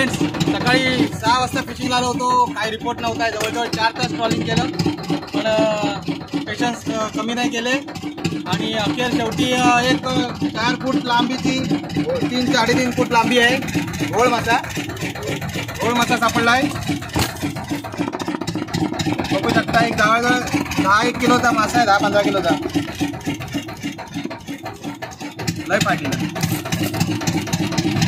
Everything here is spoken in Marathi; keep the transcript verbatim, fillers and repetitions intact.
फ्रेंड्स, सकाळी सहा वाजता फिशिंगला आलो होतो. काही रिपोर्ट नव्हता. जवळजवळ चार तास ट्रॉलिंग केलं, पण पेशन्स कमी नाही केले आणि अखेर शेवटी एक चार फूट लांबीची तीन साडेतीन फूट लांबी आहे घोळ मासा घोळ मासा सापडला आहे. बघू शकता, एक जवळजवळ दहा एक किलोचा मासा आहे, दहा पंधरा किलोचा. लय फाटलेला.